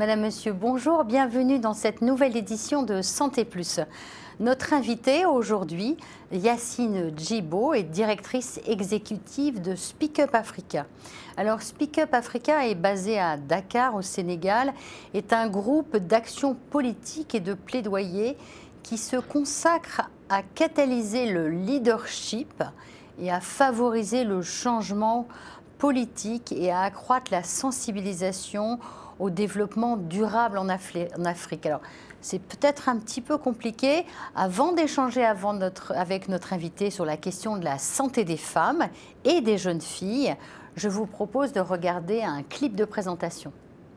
Madame, Monsieur, bonjour, bienvenue dans cette nouvelle édition de Santé Plus. Notre invitée aujourd'hui, Yacine Djibo, est directrice exécutive de Speak Up Africa. Alors Speak Up Africa est basé à Dakar au Sénégal, est un groupe d'action politique et de plaidoyer qui se consacre à catalyser le leadership et à favoriser le changement politique et à accroître la sensibilisation au développement durable en Afrique. Alors, c'est peut-être un petit peu compliqué. Avant d'échanger avec notre invité sur la question de la santé des femmes et des jeunes filles, je vous propose de regarder un clip de présentation.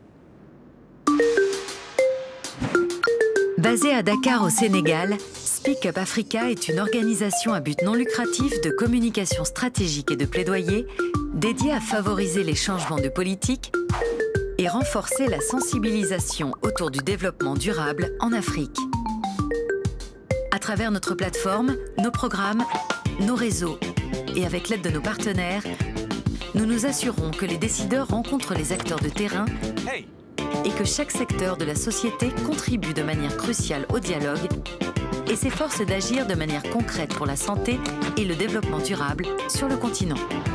Basée à Dakar au Sénégal, Speak Up Africa est une organisation à but non lucratif de communication stratégique et de plaidoyer dédiée à favoriser les changements de politique et renforcer la sensibilisation autour du développement durable en Afrique. À travers notre plateforme, nos programmes, nos réseaux et avec l'aide de nos partenaires, nous nous assurons que les décideurs rencontrent les acteurs de terrain et que chaque secteur de la société contribue de manière cruciale au dialogue et s'efforce d'agir de manière concrète pour la santé et le développement durable sur le continent.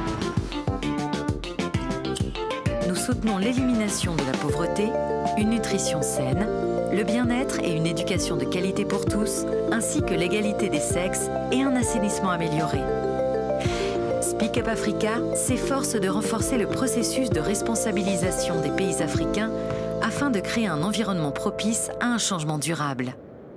Nous soutenons l'élimination de la pauvreté, une nutrition saine, le bien-être et une éducation de qualité pour tous, ainsi que l'égalité des sexes et un assainissement amélioré. Speak Up Africa s'efforce de renforcer le processus de responsabilisation des pays africains afin de créer un environnement propice à un changement durable.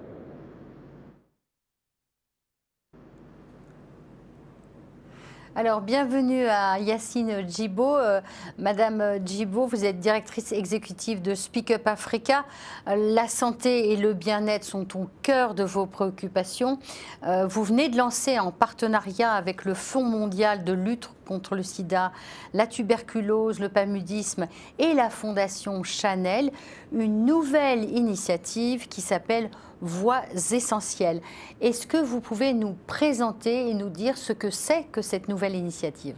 Alors, bienvenue à Yacine Djibo. Madame Djibo, vous êtes directrice exécutive de Speak Up Africa. La santé et le bien-être sont au cœur de vos préoccupations. Vous venez de lancer en partenariat avec le Fonds mondial de lutte contre le sida, la tuberculose, le paludisme et la Fondation Chanel, une nouvelle initiative qui s'appelle Voix essentielles. Est-ce que vous pouvez nous présenter et nous dire ce que c'est que cette nouvelle initiative?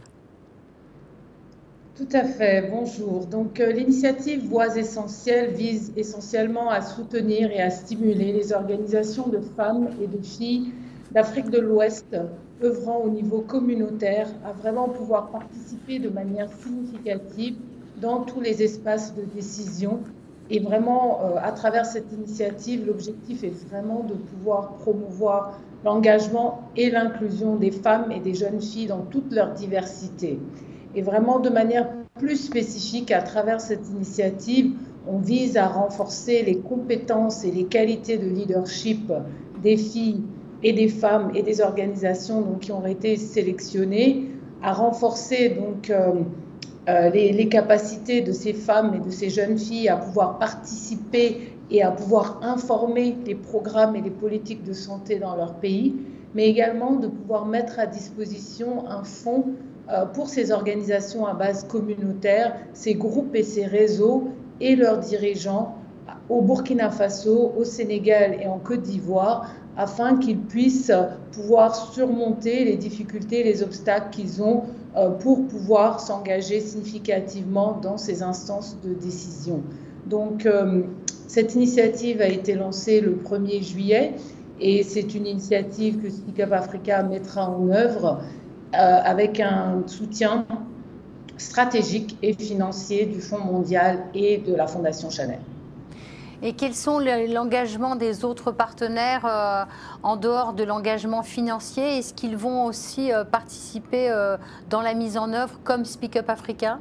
Tout à fait, bonjour. Donc l'initiative Voix essentielles vise essentiellement à soutenir et à stimuler les organisations de femmes et de filles d'Afrique de l'Ouest œuvrant au niveau communautaire à vraiment pouvoir participer de manière significative dans tous les espaces de décision. Et vraiment, à travers cette initiative, l'objectif est vraiment de pouvoir promouvoir l'engagement et l'inclusion des femmes et des jeunes filles dans toute leur diversité. Et vraiment, de manière plus spécifique, à travers cette initiative, on vise à renforcer les compétences et les qualités de leadership des filles et des femmes et des organisations donc, qui ont été sélectionnées, à renforcer donc les capacités de ces femmes et de ces jeunes filles à pouvoir participer et à pouvoir informer les programmes et les politiques de santé dans leur pays, mais également de pouvoir mettre à disposition un fonds pour ces organisations à base communautaire, ces groupes et ces réseaux et leurs dirigeants au Burkina Faso, au Sénégal et en Côte d'Ivoire, afin qu'ils puissent pouvoir surmonter les difficultés, les obstacles qu'ils ont pour pouvoir s'engager significativement dans ces instances de décision. Donc, cette initiative a été lancée le 1er juillet et c'est une initiative que Speak Up Africa mettra en œuvre avec un soutien stratégique et financier du Fonds mondial et de la Fondation Chanel. Et quels sont l'engagement des autres partenaires en dehors de l'engagement financier? Est-ce qu'ils vont aussi participer dans la mise en œuvre comme Speak Up Africa?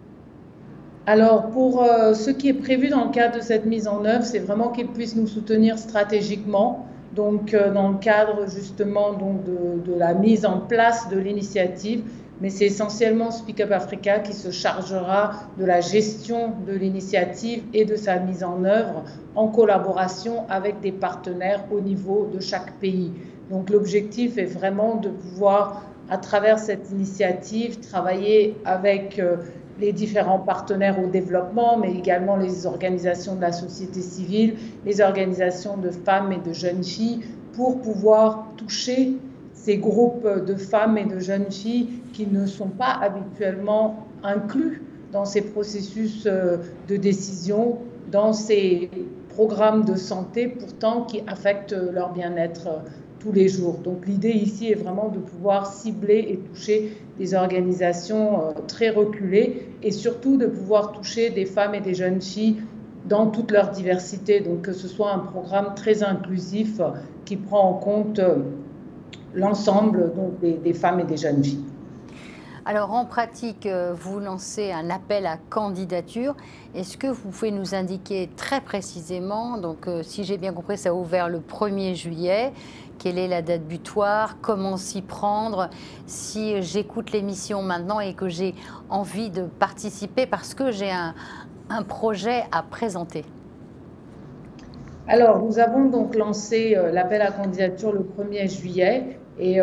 Alors, pour ce qui est prévu dans le cadre de cette mise en œuvre, c'est vraiment qu'ils puissent nous soutenir stratégiquement. Donc, dans le cadre justement donc, de la mise en place de l'initiative, mais c'est essentiellement Speak Up Africa qui se chargera de la gestion de l'initiative et de sa mise en œuvre en collaboration avec des partenaires au niveau de chaque pays. Donc l'objectif est vraiment de pouvoir, à travers cette initiative, travailler avec les différents partenaires au développement, mais également les organisations de la société civile, les organisations de femmes et de jeunes filles, pour pouvoir toucher ces groupes de femmes et de jeunes filles qui ne sont pas habituellement inclus dans ces processus de décision dans ces programmes de santé pourtant qui affectent leur bien-être tous les jours. Donc l'idée ici est vraiment de pouvoir cibler et toucher des organisations très reculées et surtout de pouvoir toucher des femmes et des jeunes filles dans toute leur diversité. Donc que ce soit un programme très inclusif qui prend en compte l'ensemble des femmes et des jeunes filles. Alors en pratique, vous lancez un appel à candidature. Est-ce que vous pouvez nous indiquer très précisément, donc si j'ai bien compris, ça a ouvert le 1er juillet, quelle est la date butoir, comment s'y prendre, si j'écoute l'émission maintenant et que j'ai envie de participer parce que j'ai un projet à présenter? Alors, nous avons donc lancé l'appel à candidature le 1er juillet. Et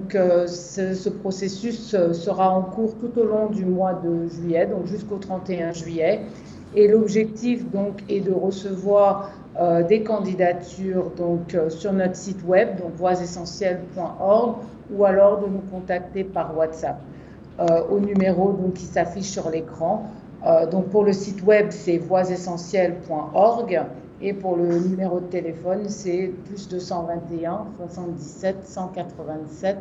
ce processus sera en cours tout au long du mois de juillet, donc jusqu'au 31 juillet. Et l'objectif donc est de recevoir des candidatures sur notre site web, donc voixessentielles.org, ou alors de nous contacter par WhatsApp au numéro qui s'affiche sur l'écran. Donc pour le site web, c'est voixessentielles.org. Et pour le numéro de téléphone, c'est plus 221 77 187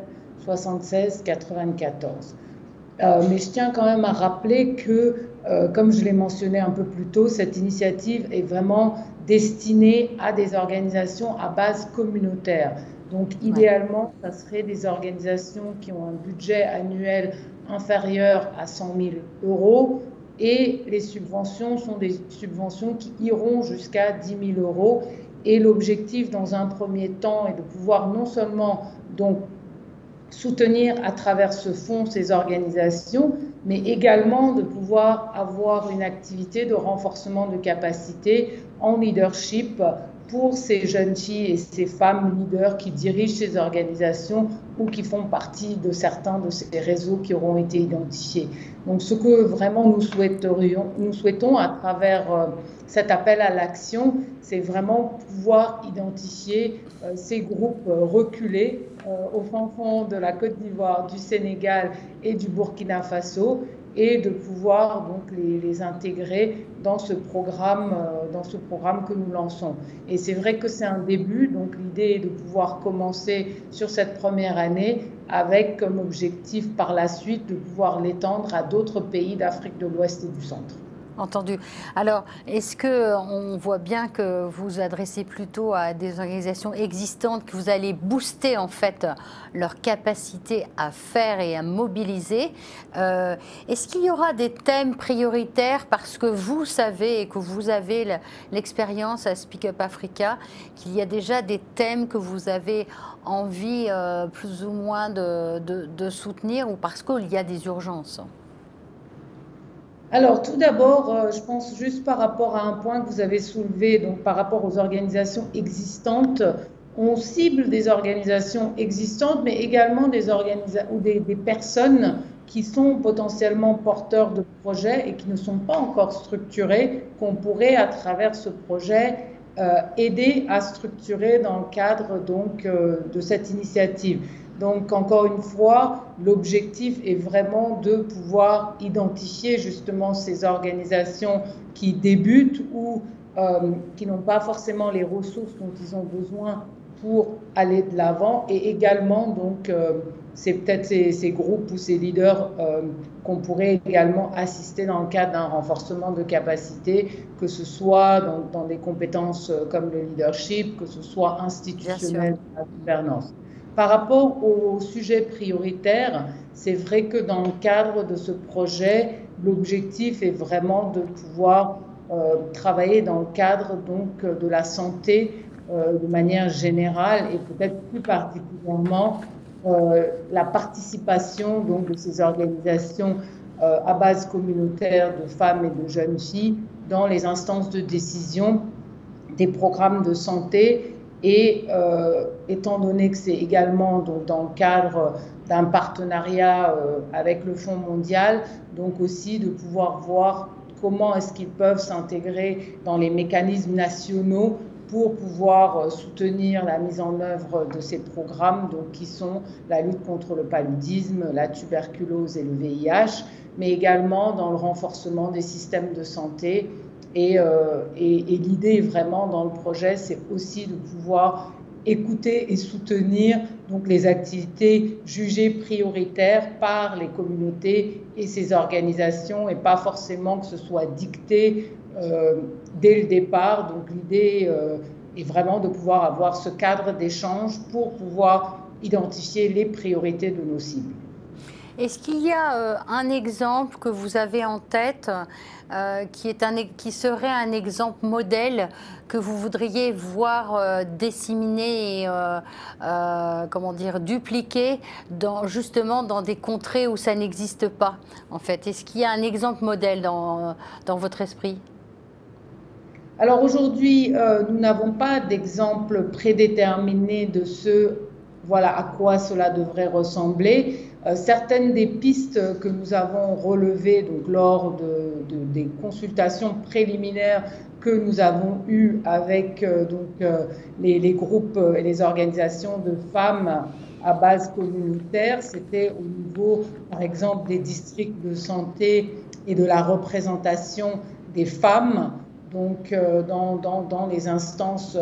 76 94. Mais je tiens quand même à rappeler que, comme je l'ai mentionné un peu plus tôt, cette initiative est vraiment destinée à des organisations à base communautaire. Donc idéalement, ça serait des organisations qui ont un budget annuel inférieur à 100 000 €. Et les subventions sont des subventions qui iront jusqu'à 10 000 €. Et l'objectif, dans un premier temps, est de pouvoir non seulement donc soutenir à travers ce fonds ces organisations, mais également de pouvoir avoir une activité de renforcement de capacité en leadership pour ces jeunes filles et ces femmes leaders qui dirigent ces organisations ou qui font partie de certains de ces réseaux qui auront été identifiés. Donc ce que vraiment nous souhaitons à travers cet appel à l'action, c'est vraiment pouvoir identifier ces groupes reculés au fin fond de la Côte d'Ivoire, du Sénégal et du Burkina Faso, et de pouvoir donc les intégrer dans ce programme que nous lançons. Et c'est vrai que c'est un début, donc l'idée est de pouvoir commencer sur cette première année avec comme objectif par la suite de pouvoir l'étendre à d'autres pays d'Afrique de l'Ouest et du Centre. Entendu. Alors, est-ce qu'on voit bien que vous adressez plutôt à des organisations existantes, que vous allez booster en fait leur capacité à faire et à mobiliser? Est-ce qu'il y aura des thèmes prioritaires parce que vous savez et que vous avez l'expérience à Speak Up Africa, qu'il y a déjà des thèmes que vous avez envie plus ou moins de soutenir ou parce qu'il y a des urgences? Alors, tout d'abord, je pense juste par rapport à un point que vous avez soulevé, donc par rapport aux organisations existantes, on cible des organisations existantes, mais également des personnes qui sont potentiellement porteurs de projets et qui ne sont pas encore structurés, qu'on pourrait, à travers ce projet, aider à structurer dans le cadre de cette initiative. Donc, encore une fois, l'objectif est vraiment de pouvoir identifier justement ces organisations qui débutent ou qui n'ont pas forcément les ressources dont ils ont besoin pour aller de l'avant. Et également, donc, c'est peut-être ces groupes ou ces leaders qu'on pourrait également assister dans le cadre d'un renforcement de capacité, que ce soit dans des compétences comme le leadership, que ce soit institutionnel, la gouvernance. Par rapport au sujet prioritaire, c'est vrai que dans le cadre de ce projet, l'objectif est vraiment de pouvoir travailler dans le cadre de la santé de manière générale et peut-être plus particulièrement la participation de ces organisations à base communautaire de femmes et de jeunes filles dans les instances de décision des programmes de santé. Et étant donné que c'est également dans le cadre d'un partenariat avec le Fonds mondial, donc aussi de pouvoir voir comment est-ce qu'ils peuvent s'intégrer dans les mécanismes nationaux pour pouvoir soutenir la mise en œuvre de ces programmes, donc qui sont la lutte contre le paludisme, la tuberculose et le VIH, mais également dans le renforcement des systèmes de santé Et l'idée vraiment dans le projet, c'est aussi de pouvoir écouter et soutenir donc les activités jugées prioritaires par les communautés et ces organisations, et pas forcément que ce soit dicté dès le départ. Donc l'idée est vraiment de pouvoir avoir ce cadre d'échange pour pouvoir identifier les priorités de nos cibles. Est-ce qu'il y a un exemple que vous avez en tête qui serait un exemple modèle que vous voudriez voir disséminé et comment dire, dupliqué justement dans des contrées où ça n'existe pas en fait? Est-ce qu'il y a un exemple modèle dans votre esprit? Alors aujourd'hui, nous n'avons pas d'exemple prédéterminé de voilà à quoi cela devrait ressembler. Certaines des pistes que nous avons relevées donc, lors des consultations préliminaires que nous avons eues avec les groupes et les organisations de femmes à base communautaire, c'était au niveau, par exemple, des districts de santé et de la représentation des femmes, donc dans les instances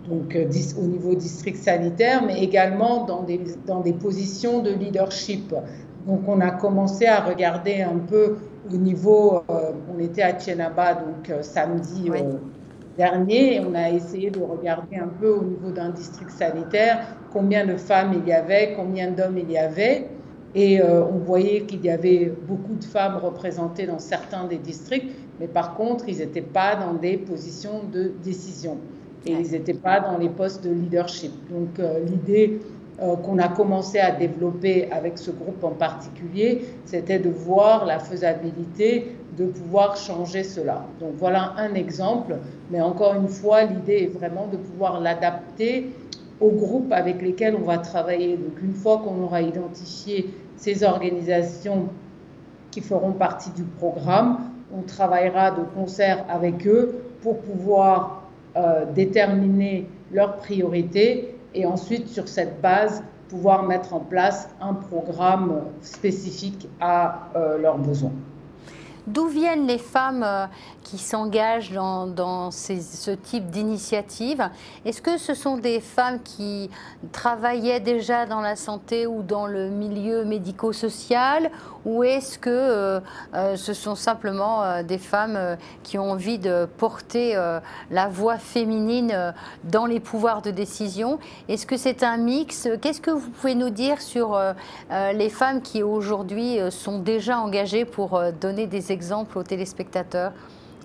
au niveau district sanitaire, mais également dans des positions de leadership. Donc on a commencé à regarder un peu au niveau, on était à Thiénaba donc samedi dernier, et on a essayé de regarder un peu au niveau d'un district sanitaire combien de femmes il y avait, combien d'hommes il y avait. Et on voyait qu'il y avait beaucoup de femmes représentées dans certains des districts, mais par contre, ils n'étaient pas dans des positions de décision et ils n'étaient pas dans les postes de leadership. Donc l'idée qu'on a commencé à développer avec ce groupe en particulier, c'était de voir la faisabilité de pouvoir changer cela. Donc voilà un exemple, mais encore une fois, l'idée est vraiment de pouvoir l'adapter aux groupes avec lesquels on va travailler. Donc une fois qu'on aura identifié ces organisations qui feront partie du programme, on travaillera de concert avec eux pour pouvoir déterminer leurs priorités et ensuite sur cette base pouvoir mettre en place un programme spécifique à leurs besoins. D'où viennent les femmes qui s'engagent dans ce type d'initiative? Est-ce que ce sont des femmes qui travaillaient déjà dans la santé ou dans le milieu médico-social, ou est-ce que ce sont simplement des femmes qui ont envie de porter la voix féminine dans les pouvoirs de décision? Est-ce que c'est un mix? Qu'est-ce que vous pouvez nous dire sur les femmes qui aujourd'hui sont déjà engagées pour donner des exemples aux téléspectateurs?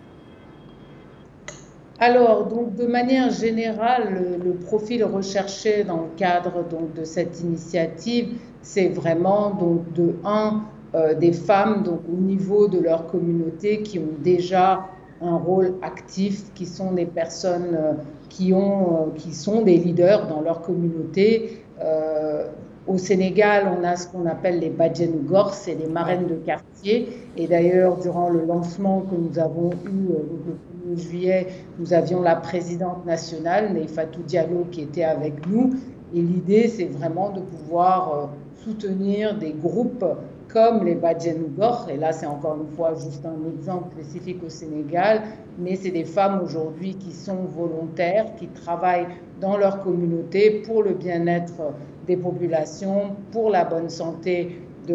Alors, donc, de manière générale, le profil recherché dans le cadre donc, de cette initiative, c'est vraiment donc, des femmes donc, au niveau de leur communauté qui ont déjà un rôle actif, qui sont des personnes qui sont des leaders dans leur communauté. Au Sénégal, on a ce qu'on appelle les Bajenu Gor, c'est les marraines de quartier. Et d'ailleurs, durant le lancement que nous avons eu le 1er juillet, nous avions la présidente nationale, Neifatou Diallo, qui était avec nous. Et l'idée, c'est vraiment de pouvoir soutenir des groupes comme les Bajenu Gor. Et là, c'est encore une fois juste un exemple spécifique au Sénégal. Mais c'est des femmes aujourd'hui qui sont volontaires, qui travaillent dans leur communauté pour le bien-être des populations, pour la bonne santé de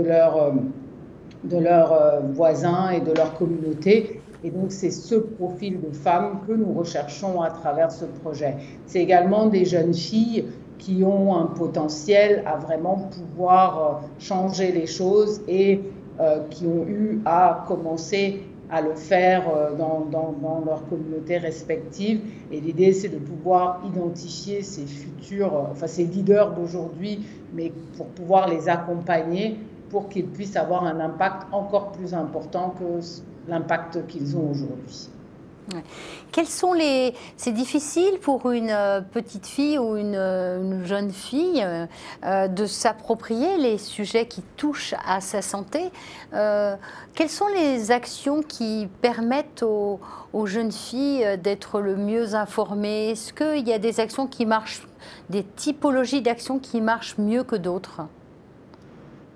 leurs voisins et de leur communauté. Et donc, c'est ce profil de femmes que nous recherchons à travers ce projet. C'est également des jeunes filles qui ont un potentiel à vraiment pouvoir changer les choses et qui ont eu à commencer à le faire dans leur communauté respective. Et l'idée, c'est de pouvoir identifier ces ces leaders d'aujourd'hui, mais pour pouvoir les accompagner pour qu'ils puissent avoir un impact encore plus important que l'impact qu'ils ont aujourd'hui. Quels sont c'est difficile pour une petite fille ou une jeune fille de s'approprier les sujets qui touchent à sa santé. Quelles sont les actions qui permettent aux jeunes filles d'être le mieux informées? Est-ce qu'il y a des actions qui marchent, des typologies d'actions qui marchent mieux que d'autres?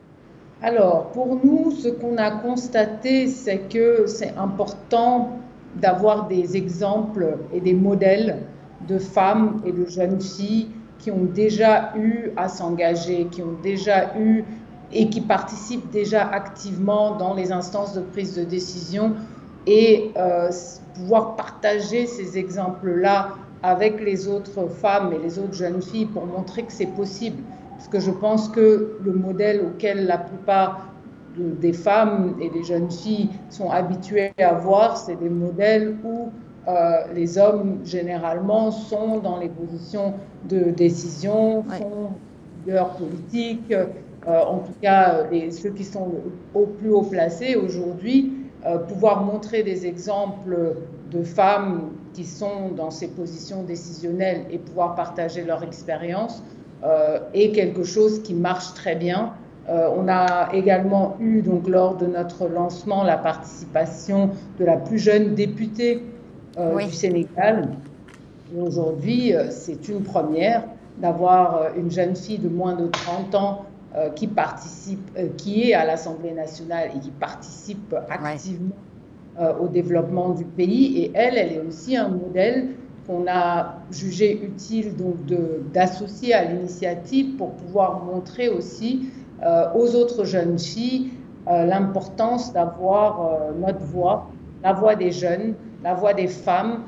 Alors, pour nous, ce qu'on a constaté, c'est que c'est important d'avoir des exemples et des modèles de femmes et de jeunes filles qui ont déjà eu à s'engager, qui ont déjà eu et qui participent déjà activement dans les instances de prise de décision et pouvoir partager ces exemples-là avec les autres femmes et les autres jeunes filles pour montrer que c'est possible. Parce que je pense que le modèle auquel la plupart des femmes et des jeunes filles sont habituées à voir, c'est des modèles où les hommes, généralement, sont dans les positions de décision, sont leaders politiques, en tout cas ceux qui sont au plus haut placés aujourd'hui, pouvoir montrer des exemples de femmes qui sont dans ces positions décisionnelles et pouvoir partager leur expérience est quelque chose qui marche très bien. On a également eu, donc, lors de notre lancement, la participation de la plus jeune députée du Sénégal. Et aujourd'hui, c'est une première d'avoir une jeune fille de moins de 30 ans qui participe, qui est à l'Assemblée nationale et qui participe activement au développement du pays. Et elle est aussi un modèle qu'on a jugé utile d'associer à l'initiative pour pouvoir montrer aussi aux autres jeunes filles l'importance d'avoir notre voix, la voix des jeunes, la voix des femmes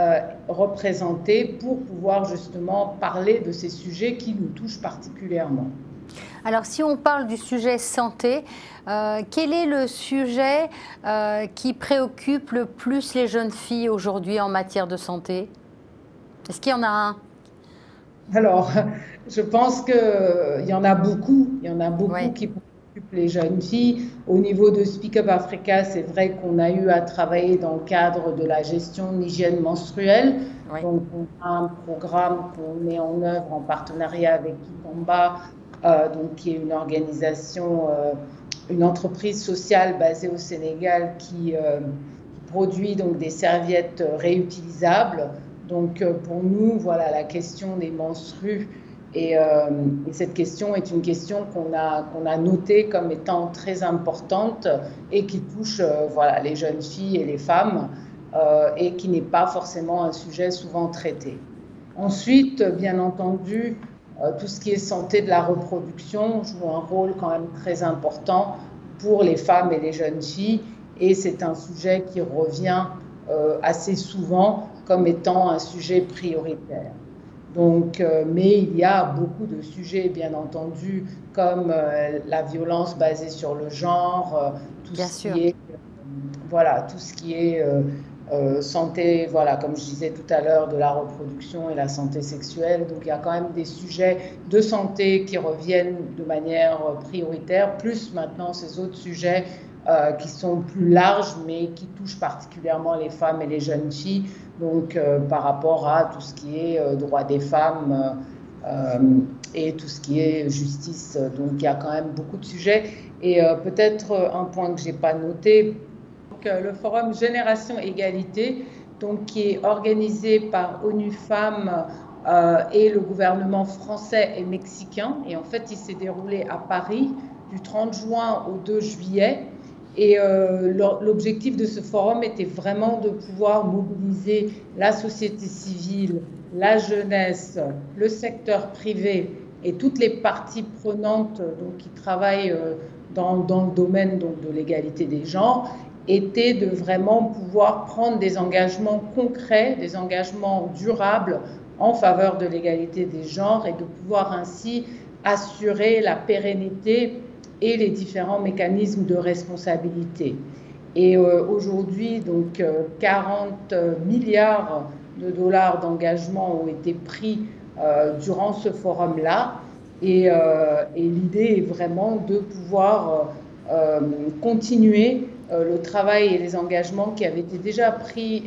représentées pour pouvoir justement parler de ces sujets qui nous touchent particulièrement. Alors, si on parle du sujet santé, quel est le sujet qui préoccupe le plus les jeunes filles aujourd'hui en matière de santé? Est-ce qu'il y en a un? Alors, je pense qu'il y en a beaucoup. Il y en a beaucoup qui préoccupent les jeunes filles. Au niveau de Speak Up Africa, c'est vrai qu'on a eu à travailler dans le cadre de la gestion de l'hygiène menstruelle. Donc, on a un programme qu'on met en œuvre en partenariat avec Kikamba, donc, qui est une organisation, une entreprise sociale basée au Sénégal qui produit donc des serviettes réutilisables. Donc, pour nous, voilà, la question des menstrues et cette question est une question qu'on a notée comme étant très importante et qui touche voilà, les jeunes filles et les femmes et qui n'est pas forcément un sujet souvent traité. Ensuite, bien entendu, tout ce qui est santé de la reproduction joue un rôle quand même très important pour les femmes et les jeunes filles et c'est un sujet qui revient assez souvent comme étant un sujet prioritaire. Donc, mais il y a beaucoup de sujets, bien entendu, comme la violence basée sur le genre, tout ce qui est santé, voilà, comme je disais tout à l'heure, de la reproduction et la santé sexuelle. Donc, il y a quand même des sujets de santé qui reviennent de manière prioritaire, plus maintenant ces autres sujets qui sont plus larges, mais qui touchent particulièrement les femmes et les jeunes filles. Donc, par rapport à tout ce qui est droit des femmes et tout ce qui est justice. Donc, il y a quand même beaucoup de sujets. Et peut-être un point que je n'ai pas noté, le forum Génération Égalité, donc, qui est organisé par ONU Femmes et le gouvernement français et mexicain. Et en fait, il s'est déroulé à Paris du 30 juin au 2 juillet. Et l'objectif de ce forum était vraiment de pouvoir mobiliser la société civile, la jeunesse, le secteur privé et toutes les parties prenantes donc, qui travaillent dans le domaine donc, de l'égalité des genres, était de vraiment pouvoir prendre des engagements concrets, des engagements durables en faveur de l'égalité des genres et de pouvoir ainsi assurer la pérennité et les différents mécanismes de responsabilité. Et aujourd'hui, donc, 40 milliards de dollars d'engagement ont été pris durant ce forum-là. Et l'idée est vraiment de pouvoir continuer le travail et les engagements qui avaient été déjà pris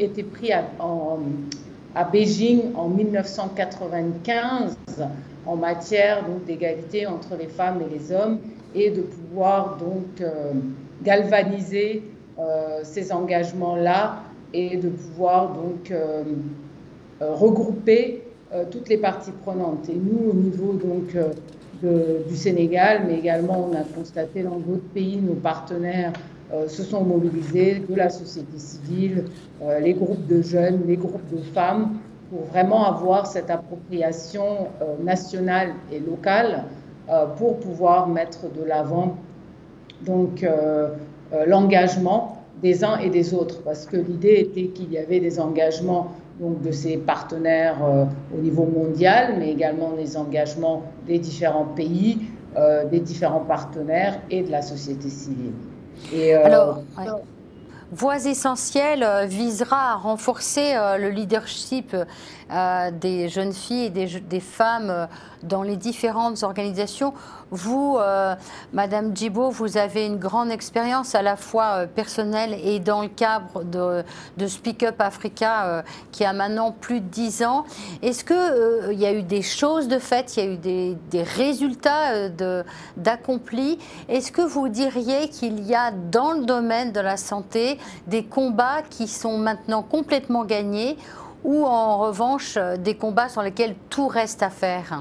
à Beijing en 1995 en matière d'égalité entre les femmes et les hommes, et de pouvoir donc galvaniser ces engagements-là et de pouvoir donc regrouper toutes les parties prenantes. Et nous, au niveau donc du Sénégal, mais également on a constaté dans d'autres pays, nos partenaires se sont mobilisés, de la société civile, les groupes de jeunes, les groupes de femmes, pour vraiment avoir cette appropriation nationale et locale pour pouvoir mettre de l'avant donc l'engagement des uns et des autres, parce que l'idée était qu'il y avait des engagements donc, de ces partenaires au niveau mondial, mais également des engagements des différents pays, des différents partenaires et de la société civile. Et, alors, Voix essentielles visera à renforcer le leadership des jeunes filles et des femmes dans les différentes organisations. Vous, Madame Djibo, vous avez une grande expérience à la fois personnelle et dans le cadre de Speak Up Africa qui a maintenant plus de 10 ans. Est-ce qu'il y a eu des choses de faites, il y a eu des résultats d'accomplis? Est-ce que vous diriez qu'il y a dans le domaine de la santé des combats qui sont maintenant complètement gagnés ou en revanche des combats sur lesquels tout reste à faire?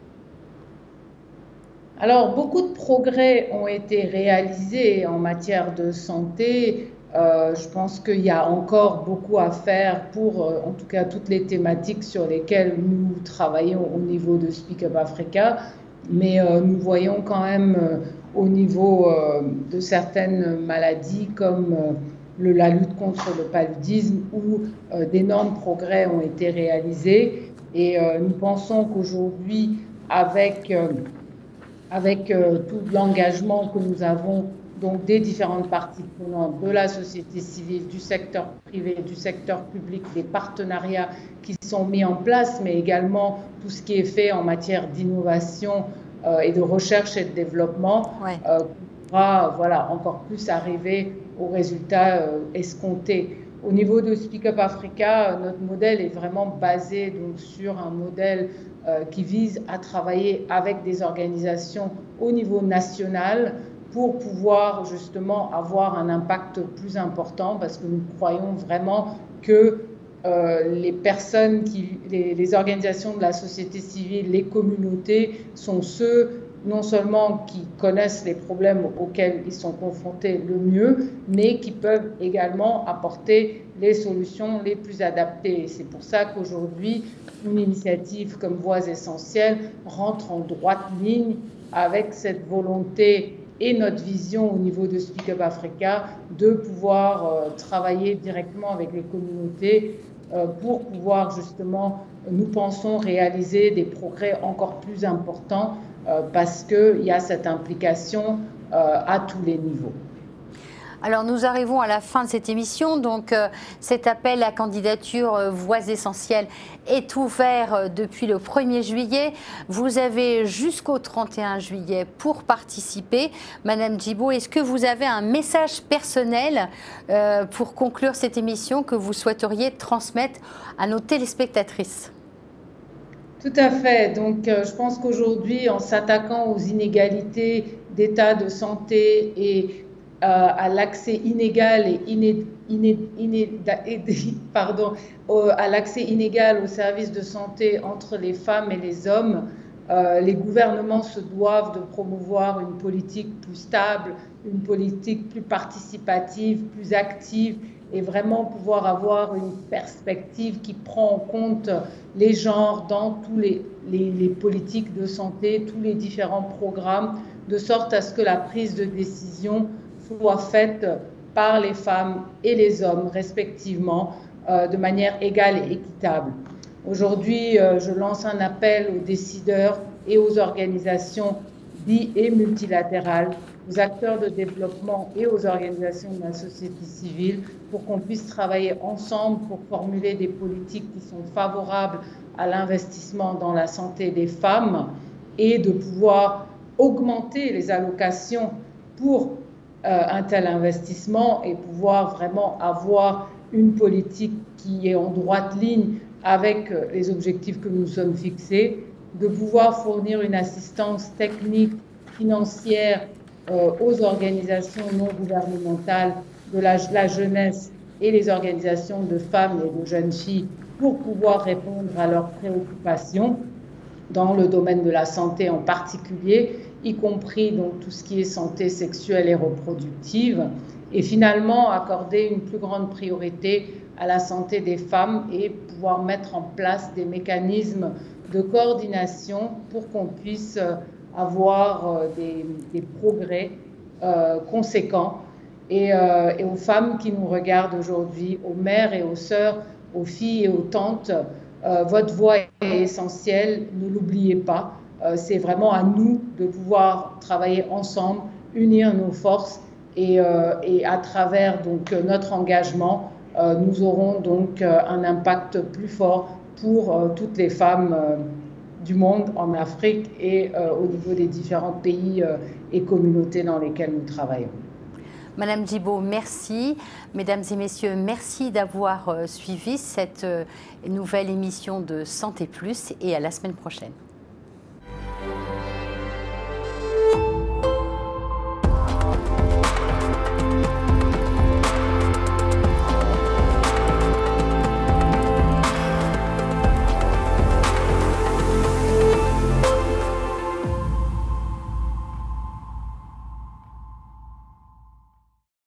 Alors, beaucoup de progrès ont été réalisés en matière de santé. Je pense qu'il y a encore beaucoup à faire pour, en tout cas, toutes les thématiques sur lesquelles nous travaillons au niveau de Speak Up Africa. Mais nous voyons quand même au niveau de certaines maladies comme la lutte contre le paludisme où d'énormes progrès ont été réalisés. Et nous pensons qu'aujourd'hui, avec tout l'engagement que nous avons donc des différentes parties prenantes, de la société civile, du secteur privé, du secteur public, des partenariats qui sont mis en place, mais également tout ce qui est fait en matière d'innovation et de recherche et de développement, pourra encore plus arriver aux résultats escomptés. Au niveau de Speak Up Africa, notre modèle est vraiment basé donc, sur un modèle qui vise à travailler avec des organisations au niveau national pour pouvoir justement avoir un impact plus important, parce que nous croyons vraiment que les personnes, les organisations de la société civile, les communautés sont ceux non seulement qui connaissent les problèmes auxquels ils sont confrontés le mieux, mais qui peuvent également apporter les solutions les plus adaptées. C'est pour ça qu'aujourd'hui, une initiative comme Voix essentielles rentre en droite ligne avec cette volonté et notre vision au niveau de Speak Up Africa de pouvoir travailler directement avec les communautés pour pouvoir justement, nous pensons, réaliser des progrès encore plus importants parce qu'il y a cette implication à tous les niveaux. Alors nous arrivons à la fin de cette émission, donc cet appel à candidature Voix essentielles est ouvert depuis le 1er juillet. Vous avez jusqu'au 31 juillet pour participer. Madame Djibo, est-ce que vous avez un message personnel pour conclure cette émission que vous souhaiteriez transmettre à nos téléspectatrices? Tout à fait. Donc, je pense qu'aujourd'hui, en s'attaquant aux inégalités d'état de santé et à l'accès inégal à l'accès inégal aux services de santé entre les femmes et les hommes, les gouvernements se doivent de promouvoir une politique plus stable, une politique plus participative, plus active, et vraiment pouvoir avoir une perspective qui prend en compte les genres dans tous les politiques de santé, tous les différents programmes, de sorte à ce que la prise de décision soit faite par les femmes et les hommes respectivement de manière égale et équitable. Aujourd'hui, je lance un appel aux décideurs et aux organisations bi- et multilatérales, aux acteurs de développement et aux organisations de la société civile pour qu'on puisse travailler ensemble pour formuler des politiques qui sont favorables à l'investissement dans la santé des femmes et de pouvoir augmenter les allocations pour un tel investissement et pouvoir vraiment avoir une politique qui est en droite ligne avec les objectifs que nous sommes fixés, de pouvoir fournir une assistance technique, financière aux organisations non gouvernementales de la jeunesse et les organisations de femmes et de jeunes filles pour pouvoir répondre à leurs préoccupations dans le domaine de la santé en particulier, y compris donc tout ce qui est santé sexuelle et reproductive, et finalement accorder une plus grande priorité à la santé des femmes et pouvoir mettre en place des mécanismes de coordination pour qu'on puisse avoir des progrès conséquents. Et aux femmes qui nous regardent aujourd'hui, aux mères et aux sœurs, aux filles et aux tantes, votre voix est essentielle, ne l'oubliez pas. C'est vraiment à nous de pouvoir travailler ensemble, unir nos forces et à travers donc, notre engagement, nous aurons donc un impact plus fort pour toutes les femmes du monde en Afrique et au niveau des différents pays et communautés dans lesquelles nous travaillons. Madame Djibo, merci. Mesdames et messieurs, merci d'avoir suivi cette nouvelle émission de Santé Plus et à la semaine prochaine.